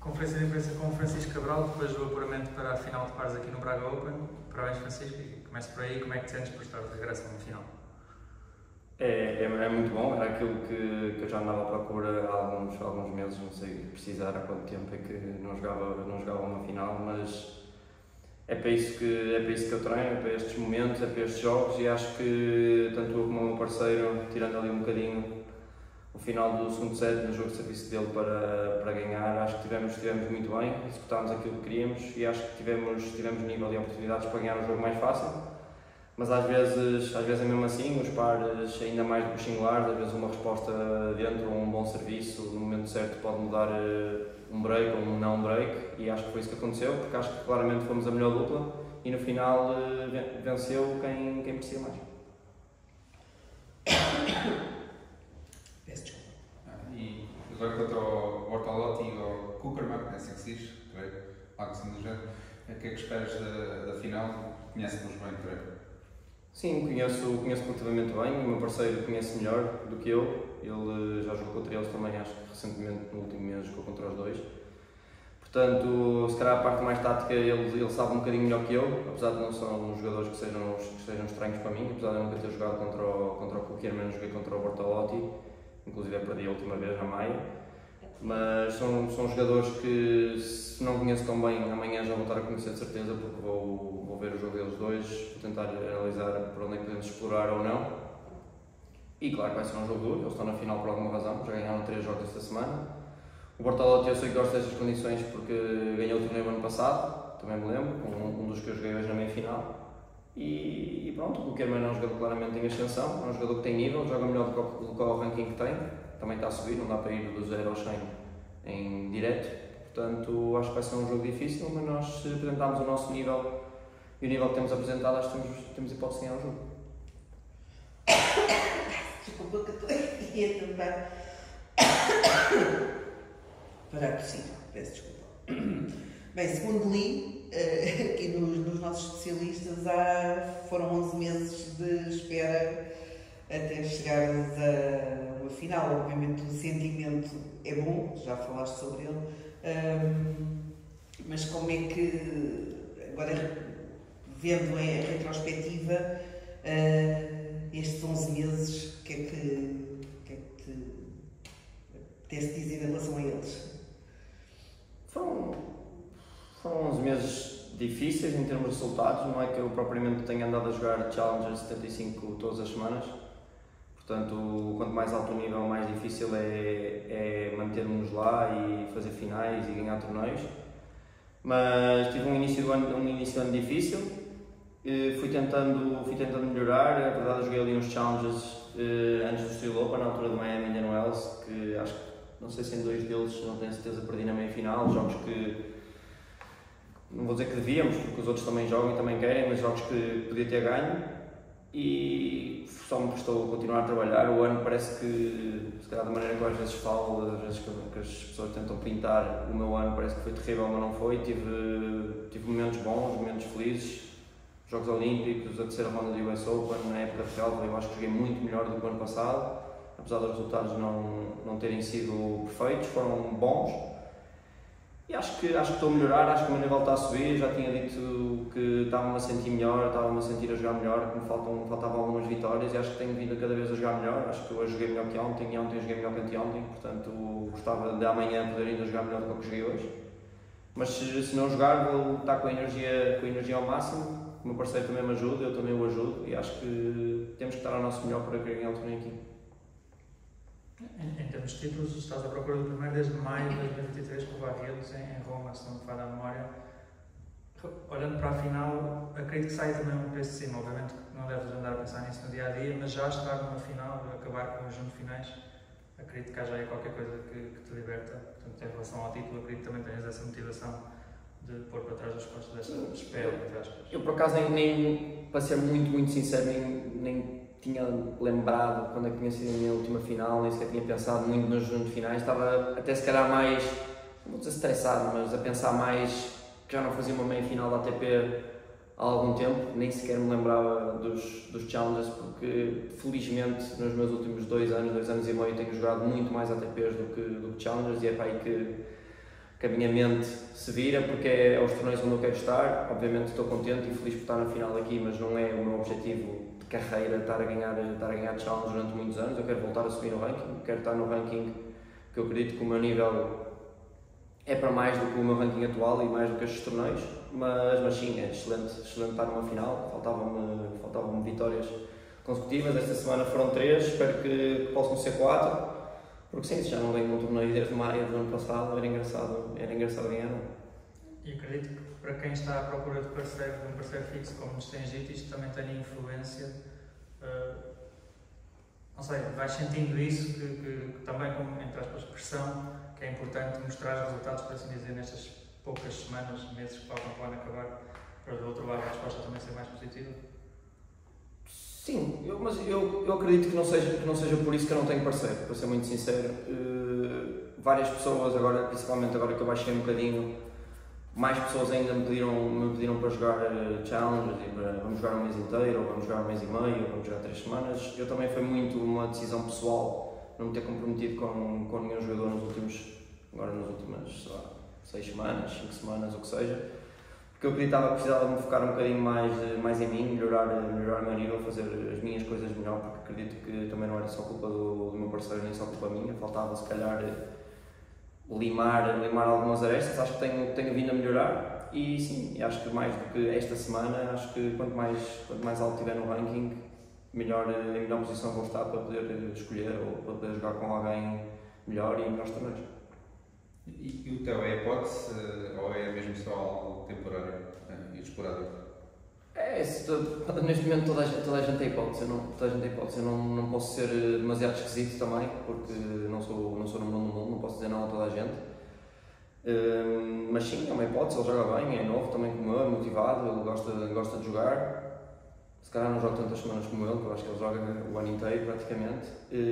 Conferência de imprensa com o Francisco Cabral, depois do apuramento para a final de pares aqui no Braga Open. Parabéns, Francisco, e começo por aí. Como é que te sentes por estar de regresso a uma final? É muito bom, era aquilo que eu já andava à procura há alguns meses, não sei precisar há quanto tempo é que não jogava uma final, mas é para isso que eu treino, é para estes momentos, é para estes jogos, e acho que tanto eu como o meu parceiro, tirando ali um bocadinho o final do segundo set, no jogo de serviço dele para ganhar, acho que tivemos muito bem, executámos aquilo que queríamos e acho que tivemos nível e oportunidades para ganhar o jogo mais fácil. Mas às vezes é mesmo assim, os pares, ainda mais do que os singulares, às vezes uma resposta dentro, um bom serviço, no momento certo pode mudar um break ou um não break, e acho que foi isso que aconteceu, porque acho que claramente fomos a melhor dupla e no final venceu quem merecia mais. Peço desculpa. E agora quanto ao Bortolotti e ao Kuckerman, é assim que se diz, creio, algo assim do género, o que é que esperas da final? Conhece-nos bem, creio. Sim, conheço relativamente bem, o meu parceiro conhece melhor do que eu, ele já jogou contra eles também, acho que recentemente, no último mês, jogou contra os dois. Portanto, se calhar a parte mais tática ele sabe um bocadinho melhor que eu, apesar de não são jogadores que sejam estranhos para mim, apesar de eu nunca ter jogado contra o Kuckerman, joguei contra o Bortolotti, inclusive perdi a última vez na Maia. Mas são jogadores que, se não conheço tão bem, amanhã já vou estar a conhecer de certeza, porque vou ver o jogo deles dois, vou tentar analisar por onde é que podemos explorar ou não. E claro que vai ser um jogo duro, eles estão na final por alguma razão, já ganharam 3 jogos esta semana. O Bortolotti eu sei que gosta destas condições porque ganhou o torneio ano passado, também me lembro, um dos que eu joguei hoje na meia-final. E pronto, o Kuckerman é um jogador claramente em ascensão, é um jogador que tem nível, joga melhor do que o ranking que tem. Também está a subir, não dá para ir do 0 ao 100 em direto, portanto acho que vai ser um jogo difícil, mas nós, se apresentarmos o nosso nível e o nível que temos apresentado, acho que temos hipótese de ganhar o jogo. Desculpa que eu estou aqui a tentar parar por cima, peço desculpa. Bem, segundo li, aqui nos nossos especialistas, foram 11 meses de espera até chegarmos a uma final. Obviamente o sentimento é bom, já falaste sobre ele, mas como é que, agora vendo em retrospectiva, estes 11 meses, o que é que te apetece dizer em relação a eles? Foram 11 meses difíceis em termos de resultados, não é que eu propriamente tenha andado a jogar Challenger 75 todas as semanas. Portanto, quanto mais alto o nível, mais difícil é mantermos lá e fazer finais e ganhar torneios. Mas tive um início de ano difícil, fui tentando melhorar. É verdade, eu joguei ali uns challenges antes do Steel Open, na altura do Miami Indian Wells, que acho que, não sei se em 2 deles, não tenho certeza, perdi na meia-final. Jogos que, não vou dizer que devíamos, porque os outros também jogam e também querem, mas jogos que podia ter ganho. E só me restou continuar a trabalhar. O ano parece que, se calhar da maneira que eu às vezes falo, às vezes que as pessoas tentam pintar o meu ano, parece que foi terrível, mas não foi. Tive momentos bons, momentos felizes, Jogos Olímpicos, a terceira ronda do US Open, na época de relva, eu acho que joguei muito melhor do que o ano passado, apesar dos resultados não terem sido perfeitos, foram bons. E acho que estou a melhorar, acho que o meu nível está a subir. Já tinha dito que estava-me a sentir melhor, estava-me a sentir a jogar melhor, que me faltavam algumas vitórias, e acho que tenho vindo a cada vez a jogar melhor. Acho que hoje joguei melhor que ontem, e ontem joguei melhor que anteontem, portanto gostava de amanhã poder ainda jogar melhor do que joguei hoje. Mas se não jogar, vou estar com a energia ao máximo. O meu parceiro também me ajuda, eu também o ajudo, e acho que temos que estar ao nosso melhor para querer ganhar o torneio aqui. Em termos de títulos, estás à procura do primeiro desde maio de 2023 com o Barretos em Roma, se não me falha a memória. Olhando para a final, acredito que sai também um peso de cima. Obviamente não deves andar a pensar nisso no dia a dia, mas já estar numa final, acabar com os juntos finais, acredito que há já aí qualquer coisa que te liberta. Portanto, em relação ao título, acredito que também tens essa motivação de pôr para trás das costas desta espera, entre aspas. Eu, por acaso, nem para ser muito sincero, nem tinha lembrado quando é que tinha sido a minha última final, nem sequer tinha pensado muito nos juntos finais. Estava até se calhar mais, não vou dizer estressado, mas a pensar mais que já não fazia uma meia final da ATP há algum tempo, nem sequer me lembrava dos challenges, porque felizmente nos meus últimos 2 anos e meio, tenho jogado muito mais ATPs do que challengers, e é para aí que que a minha mente se vira, porque é os torneios onde eu quero estar. Obviamente estou contente e feliz por estar na final aqui, mas não é o meu objetivo de carreira estar a ganhar challenge durante muitos anos. Eu quero voltar a subir no ranking, quero estar no ranking que eu acredito que o meu nível é para mais do que o meu ranking atual e mais do que estes torneios, mas sim, é excelente estar numa final. Faltavam-me vitórias consecutivas, esta semana foram 3, espero que possam ser 4, porque sim, se já não ganho um torneio desde maio do ano passado, era engraçado ganhar. E acredito que para quem está à procura de um parceiro fixo, como nos tem dito, isto também tem influência. Não sei, vais sentindo isso, que também como, entre aspas, pressão, que é importante mostrar os resultados, por assim dizer, nestas poucas semanas, meses que faltam para o ano acabar, para do outro lado a resposta também ser mais positiva? Sim, mas eu acredito que não seja por isso que eu não tenho parceiro, para ser muito sincero. Várias pessoas, principalmente agora que eu baixei um bocadinho, mais pessoas ainda me pediram para jogar challenges e vamos jogar um mês inteiro, ou vamos jogar um mês e meio, ou vamos jogar 3 semanas. Eu também foi muito uma decisão pessoal, não me ter comprometido com nenhum jogador nas últimas, sei lá, 6 semanas, 5 semanas, o que seja. Porque eu acreditava que precisava de me focar um bocadinho mais em mim, melhorar o meu nível, fazer as minhas coisas melhor, porque acredito que também não era só culpa do meu parceiro, nem só culpa minha, faltava se calhar limar algumas arestas. Acho que tenho vindo a melhorar e sim, acho que mais do que esta semana, acho que quanto mais alto estiver no ranking, em melhor posição vou estar para poder escolher ou para poder jogar com alguém melhor e melhores torneios. E o teu é hipótese ou é mesmo só algo temporário e esporádico? Neste momento toda a gente tem hipótese. Eu não posso ser demasiado esquisito também, porque não sou número 1 do mundo, não posso dizer não a toda a gente. Mas sim, é uma hipótese, ele joga bem, é novo também como eu, é motivado, ele gosta de jogar. Se calhar não joga tantas semanas como ele, porque eu acho que ele joga o ano inteiro praticamente.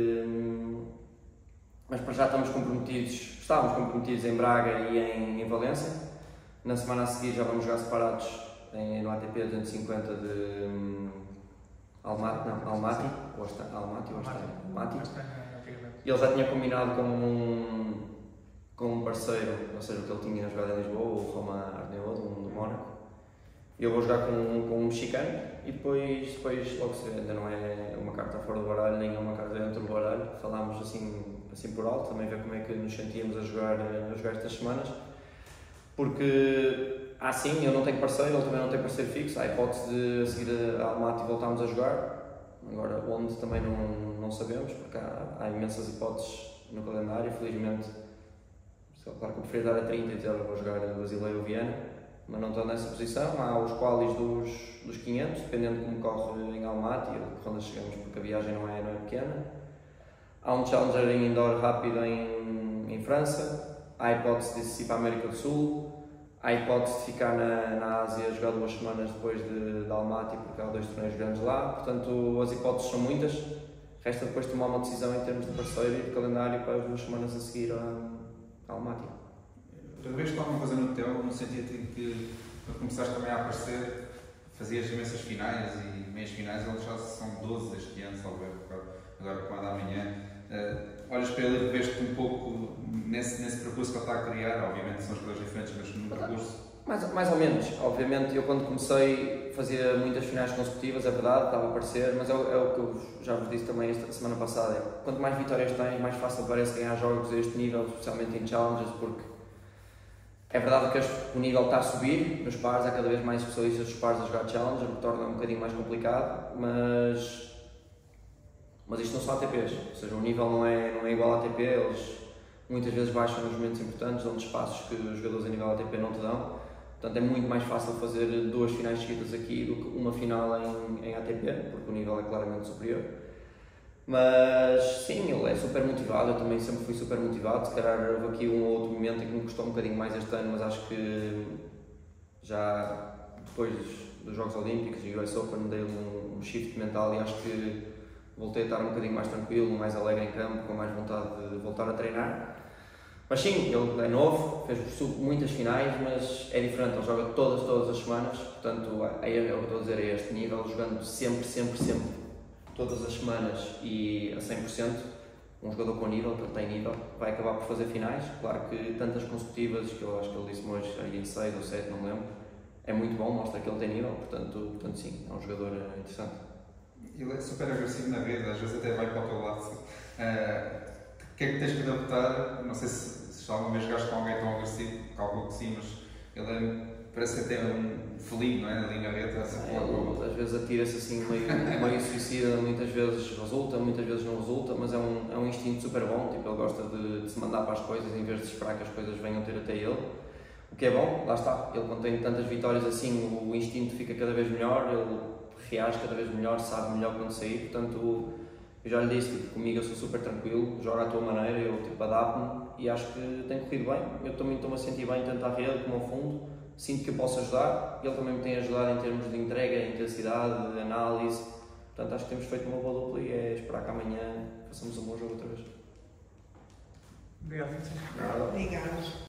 Mas para já estávamos comprometidos em Braga e em Valência. Na semana a seguir já vamos jogar separados no ATP 250 de Almaty. E ele já tinha combinado com um parceiro, ou seja, o que ele tinha jogado em Lisboa, o Roma Arneodo, do Mónaco. Eu vou jogar com um mexicano e depois logo se vê. Ainda não é uma carta fora do baralho, nem é uma carta dentro do baralho. Falámos assim por alto, também ver como é que nos sentíamos a jogar estas semanas. Porque, sim, eu não tenho parceiro, ele também não tem parceiro fixo. Há a hipótese de a seguir a Almaty e voltarmos a jogar. Agora, onde também não sabemos, porque há imensas hipóteses no calendário, felizmente. Claro que eu prefiro dar a 30 e dizer vou jogar Brasileiro ou Viena, mas não estou nessa posição. Há os qualis dos 500, dependendo de como corre em Almaty ou quando chegamos, porque a viagem não é pequena. Há um Challenger em indoor rápido em França. Há a hipótese de ir para a América do Sul. Há a hipótese de ficar na Ásia, jogar 2 semanas depois de Almaty, porque há 2 torneios grandes lá. Portanto, as hipóteses são muitas. Resta depois tomar uma decisão em termos de parceiro e de calendário para as 2 semanas a seguir a Almaty. Reveste alguma coisa no teu, no sentido em que quando começaste também a aparecer, fazias imensas finais e meias finais, eles já são 12 este ano, talvez, agora com a da manhã. Olhas para ele e reveste um pouco nesse percurso que ele está a criar, obviamente são as coisas diferentes, mas no percurso. Mais ou menos, obviamente eu quando comecei fazia muitas finais consecutivas, é verdade, estava a aparecer, mas é o que eu já vos disse também esta semana passada, quanto mais vitórias tens, mais fácil parece ganhar jogos a este nível, especialmente em challenges, porque é verdade que o nível está a subir nos pares, há cada vez mais especialistas dos pares a jogar challenger, o que torna um bocadinho mais complicado, mas isto não são ATPs, ou seja, o nível não é igual a ATP, eles muitas vezes baixam nos momentos importantes, dão espaços que os jogadores a nível ATP não te dão, portanto é muito mais fácil fazer 2 finais seguidas aqui do que uma final em ATP, porque o nível é claramente superior. Mas sim, ele é super motivado, eu também sempre fui super motivado, se calhar houve aqui um ou outro momento em que me custou um bocadinho mais este ano, mas acho que já depois dos Jogos Olímpicos e US Open dei um shift mental e acho que voltei a estar um bocadinho mais tranquilo, mais alegre em campo, com mais vontade de voltar a treinar. Mas sim, ele é novo, fez muitas finais, mas é diferente, ele joga todas as semanas, portanto é o que eu estou a dizer, a este nível, jogando sempre, todas as semanas e a 100%, um jogador com nível, que ele tem nível, vai acabar por fazer finais. Claro que tantas consecutivas, que eu acho que ele disse hoje aí em 6 ou 7, não me lembro, é muito bom, mostra que ele tem nível, portanto sim, é um jogador interessante. Ele é super agressivo na rede, às vezes até vai para o teu lado. O que é que tens que adaptar? Não sei se alguma vez jogaste com alguém tão agressivo, calculo que sim, mas ele parece até um felino, não é? Ali na rede, ele às vezes atira-se assim meio suicida, muitas vezes resulta, muitas vezes não resulta, mas é um instinto super bom, tipo, ele gosta de se mandar para as coisas em vez de esperar que as coisas venham ter até ele. O que é bom, lá está, ele quando tem tantas vitórias assim, o instinto fica cada vez melhor, ele reage cada vez melhor, sabe melhor quando sair, portanto, eu já lhe disse, tipo, comigo eu sou super tranquilo, joga à tua maneira, eu tipo, adapto-me e acho que tem corrido bem, eu também estou-me a sentir bem tanto à rede como ao fundo, sinto que eu posso ajudar, ele também me tem ajudado em termos de entrega, intensidade, de análise, portanto acho que temos feito uma boa dupla e é esperar que amanhã façamos um bom jogo outra vez. Obrigado. Obrigado.